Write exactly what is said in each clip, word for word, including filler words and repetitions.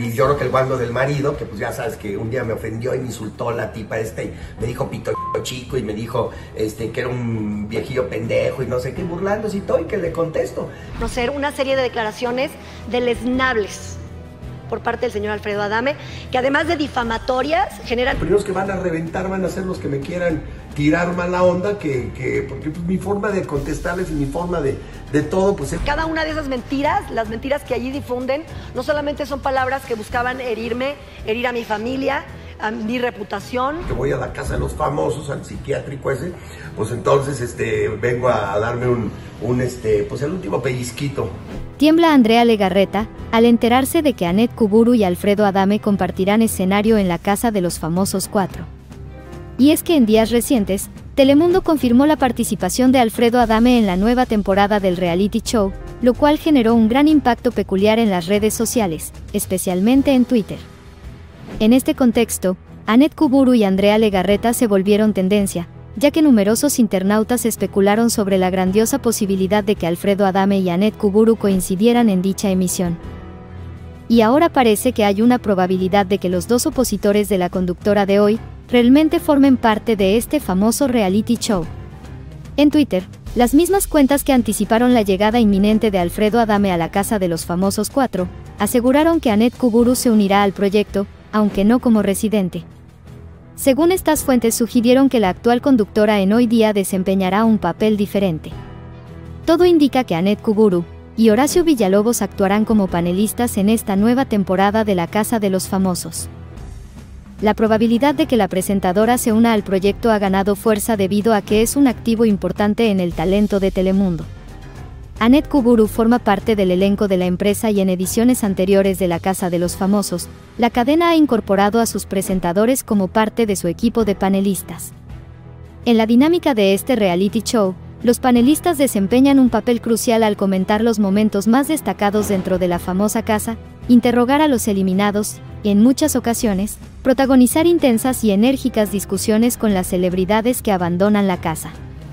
Y yo creo que el guando del marido, que pues ya sabes que un día me ofendió y me insultó la tipa esta y me dijo pito chico y me dijo este, que era un viejillo pendejo y no sé qué, burlándose y todo, y que le contesto. No sé, una serie de declaraciones deleznables por parte del señor Alfredo Adame, que además de difamatorias, generan... Los primeros que van a reventar van a ser los que me quieran tirar mala onda, que, que porque pues, mi forma de contestarles y mi forma de, de todo, pues... Cada una de esas mentiras, las mentiras que allí difunden, no solamente son palabras que buscaban herirme, herir a mi familia, a mi reputación. Que voy a la casa de los famosos, al psiquiátrico ese, pues entonces este, vengo a, a darme un, un, este, pues el último pellizquito. Tiembla Andrea Legarreta al enterarse de que Annette Kuburu y Alfredo Adame compartirán escenario en la casa de los famosos cuatro. Y es que en días recientes, Telemundo confirmó la participación de Alfredo Adame en la nueva temporada del reality show, lo cual generó un gran impacto peculiar en las redes sociales, especialmente en Twitter. En este contexto, Annette Kuburu y Andrea Legarreta se volvieron tendencia, ya que numerosos internautas especularon sobre la grandiosa posibilidad de que Alfredo Adame y Annette Kuburu coincidieran en dicha emisión. Y ahora parece que hay una probabilidad de que los dos opositores de la conductora de hoy realmente formen parte de este famoso reality show. En Twitter, las mismas cuentas que anticiparon la llegada inminente de Alfredo Adame a la casa de los famosos cuatro, aseguraron que Annette Kuburu se unirá al proyecto, aunque no como residente. Según estas fuentes sugirieron que la actual conductora en Hoy Día desempeñará un papel diferente. Todo indica que Annette Kuburu y Horacio Villalobos actuarán como panelistas en esta nueva temporada de La Casa de los Famosos. La probabilidad de que la presentadora se una al proyecto ha ganado fuerza debido a que es un activo importante en el talento de Telemundo. Annette Kuburu forma parte del elenco de la empresa y en ediciones anteriores de La Casa de los Famosos, la cadena ha incorporado a sus presentadores como parte de su equipo de panelistas. En la dinámica de este reality show, los panelistas desempeñan un papel crucial al comentar los momentos más destacados dentro de la famosa casa, interrogar a los eliminados, y en muchas ocasiones, protagonizar intensas y enérgicas discusiones con las celebridades que abandonan la casa.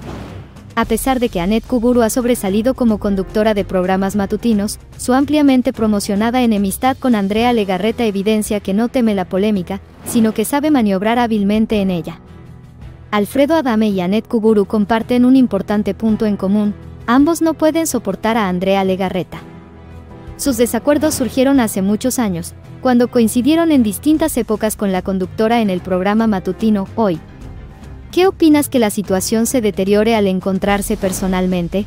A pesar de que Annette Kuburu ha sobresalido como conductora de programas matutinos, su ampliamente promocionada enemistad con Andrea Legarreta evidencia que no teme la polémica, sino que sabe maniobrar hábilmente en ella. Alfredo Adame y Annette Kuburu comparten un importante punto en común: ambos no pueden soportar a Andrea Legarreta. Sus desacuerdos surgieron hace muchos años, cuando coincidieron en distintas épocas con la conductora en el programa matutino Hoy. ¿Qué opinas que la situación se deteriore al encontrarse personalmente?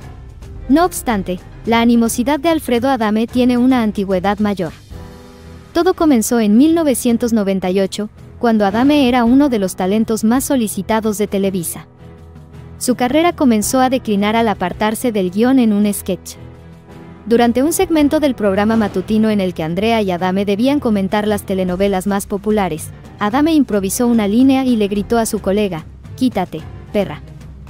No obstante, la animosidad de Alfredo Adame tiene una antigüedad mayor. Todo comenzó en mil novecientos noventa y ocho, cuando Adame era uno de los talentos más solicitados de Televisa. Su carrera comenzó a declinar al apartarse del guión en un sketch. Durante un segmento del programa matutino en el que Andrea y Adame debían comentar las telenovelas más populares, Adame improvisó una línea y le gritó a su colega: "Quítate, perra".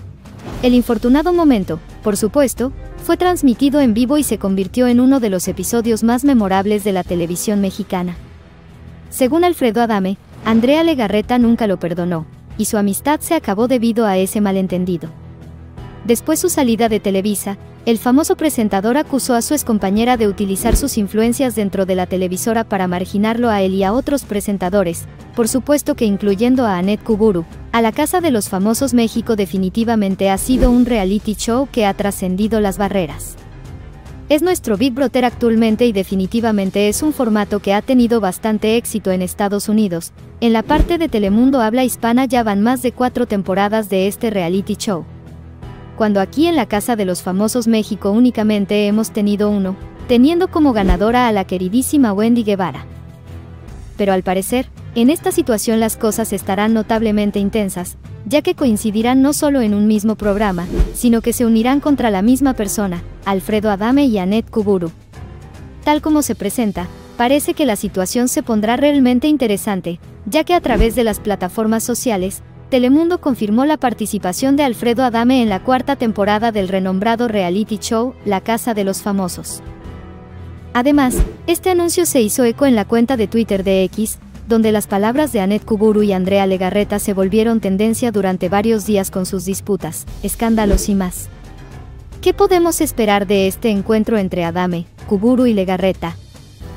El infortunado momento, por supuesto, fue transmitido en vivo y se convirtió en uno de los episodios más memorables de la televisión mexicana. Según Alfredo Adame, Andrea Legarreta nunca lo perdonó, y su amistad se acabó debido a ese malentendido. Después su salida de Televisa, el famoso presentador acusó a su excompañera de utilizar sus influencias dentro de la televisora para marginarlo a él y a otros presentadores, por supuesto que incluyendo a Annette Kuburu. A La Casa de los Famosos México definitivamente ha sido un reality show que ha trascendido las barreras. Es nuestro Big Brother actualmente y definitivamente es un formato que ha tenido bastante éxito en Estados Unidos. En la parte de Telemundo habla hispana ya van más de cuatro temporadas de este reality show, cuando aquí en La Casa de los Famosos México únicamente hemos tenido uno, teniendo como ganadora a la queridísima Wendy Guevara. Pero al parecer, en esta situación las cosas estarán notablemente intensas, ya que coincidirán no solo en un mismo programa, sino que se unirán contra la misma persona, Alfredo Adame y Annette Kuburu. Tal como se presenta, parece que la situación se pondrá realmente interesante, ya que a través de las plataformas sociales, Telemundo confirmó la participación de Alfredo Adame en la cuarta temporada del renombrado reality show, La Casa de los Famosos. Además, este anuncio se hizo eco en la cuenta de Twitter de X, donde las palabras de Annette Kuburu y Andrea Legarreta se volvieron tendencia durante varios días con sus disputas, escándalos y más. ¿Qué podemos esperar de este encuentro entre Adame, Kuburu y Legarreta?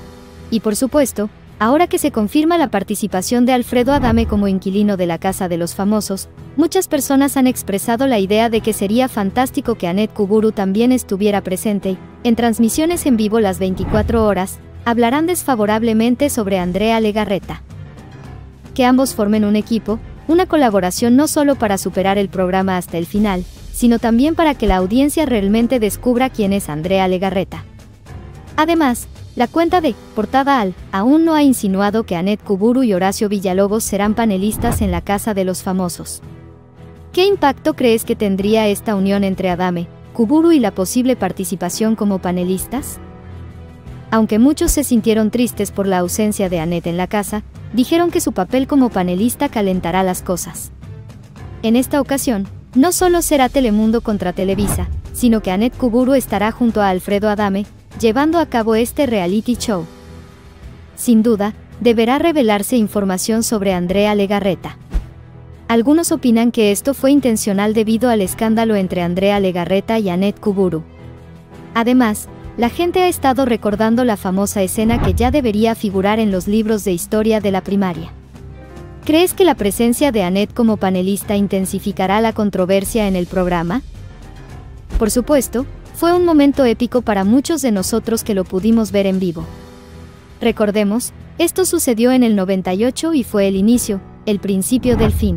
Y por supuesto, ahora que se confirma la participación de Alfredo Adame como inquilino de la Casa de los Famosos, muchas personas han expresado la idea de que sería fantástico que Annette Kuburu también estuviera presente. En transmisiones en vivo las veinticuatro horas, hablarán desfavorablemente sobre Andrea Legarreta. Que ambos formen un equipo, una colaboración no solo para superar el programa hasta el final, sino también para que la audiencia realmente descubra quién es Andrea Legarreta. Además, la cuenta de Portada Al aún no ha insinuado que Annette Kuburu y Horacio Villalobos serán panelistas en la Casa de los Famosos. ¿Qué impacto crees que tendría esta unión entre Adame, Kuburu y la posible participación como panelistas? Aunque muchos se sintieron tristes por la ausencia de Annette en la casa, dijeron que su papel como panelista calentará las cosas. En esta ocasión, no solo será Telemundo contra Televisa, sino que Annette Kuburu estará junto a Alfredo Adame, llevando a cabo este reality show. Sin duda, deberá revelarse información sobre Andrea Legarreta. Algunos opinan que esto fue intencional debido al escándalo entre Andrea Legarreta y Annette Kuburu. Además, la gente ha estado recordando la famosa escena que ya debería figurar en los libros de historia de la primaria. ¿Crees que la presencia de Annette como panelista intensificará la controversia en el programa? Por supuesto, fue un momento épico para muchos de nosotros que lo pudimos ver en vivo. Recordemos, esto sucedió en el noventa y ocho y fue el inicio, el principio del fin.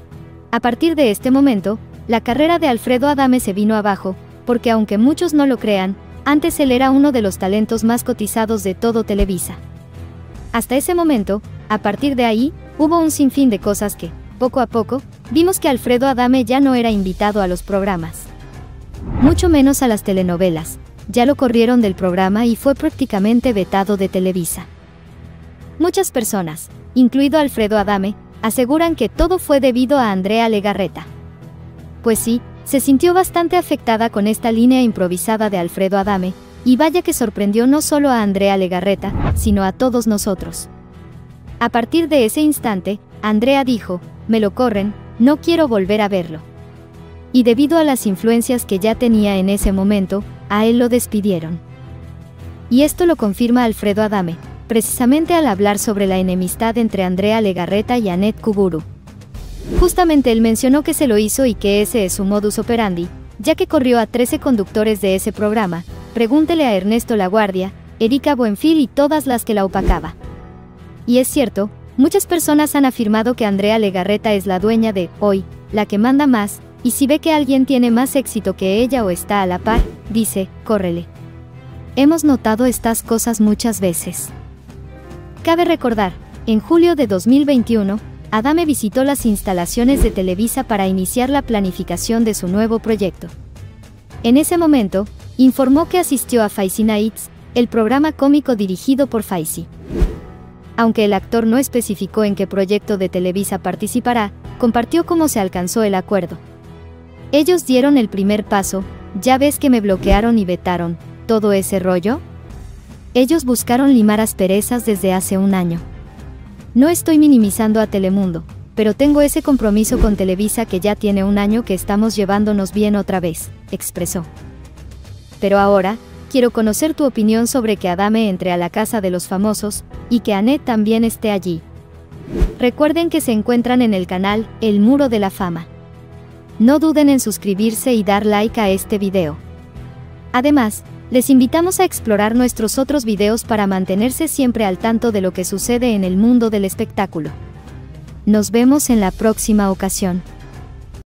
A partir de este momento, la carrera de Alfredo Adame se vino abajo, porque aunque muchos no lo crean, antes él era uno de los talentos más cotizados de todo Televisa. Hasta ese momento, a partir de ahí, hubo un sinfín de cosas que, poco a poco, vimos que Alfredo Adame ya no era invitado a los programas. Mucho menos a las telenovelas, ya lo corrieron del programa y fue prácticamente vetado de Televisa. Muchas personas, incluido Alfredo Adame, aseguran que todo fue debido a Andrea Legarreta. Pues sí, se sintió bastante afectada con esta línea improvisada de Alfredo Adame, y vaya que sorprendió no solo a Andrea Legarreta, sino a todos nosotros. A partir de ese instante, Andrea dijo, me lo corren, no quiero volver a verlo. Y debido a las influencias que ya tenía en ese momento, a él lo despidieron. Y esto lo confirma Alfredo Adame, precisamente al hablar sobre la enemistad entre Andrea Legarreta y Annette Kuburu. Justamente él mencionó que se lo hizo y que ese es su modus operandi, ya que corrió a trece conductores de ese programa, pregúntele a Ernesto Laguardia, Erika Buenfil y todas las que la opacaba. Y es cierto, muchas personas han afirmado que Andrea Legarreta es la dueña de Hoy, la que manda más, y si ve que alguien tiene más éxito que ella o está a la par, dice, córrele. Hemos notado estas cosas muchas veces. Cabe recordar, en julio de dos mil veintiuno, Adame visitó las instalaciones de Televisa para iniciar la planificación de su nuevo proyecto. En ese momento, informó que asistió a Faisy Nights, el programa cómico dirigido por Faisy. Aunque el actor no especificó en qué proyecto de Televisa participará, compartió cómo se alcanzó el acuerdo. Ellos dieron el primer paso, ya ves que me bloquearon y vetaron, todo ese rollo. Ellos buscaron limar asperezas desde hace un año. No estoy minimizando a Telemundo, pero tengo ese compromiso con Televisa que ya tiene un año que estamos llevándonos bien otra vez, expresó. Pero ahora, quiero conocer tu opinión sobre que Adame entre a la Casa de los Famosos, y que Annette también esté allí. Recuerden que se encuentran en el canal, El Muro de la Fama. No duden en suscribirse y dar like a este video. Además, les invitamos a explorar nuestros otros videos para mantenerse siempre al tanto de lo que sucede en el mundo del espectáculo. Nos vemos en la próxima ocasión.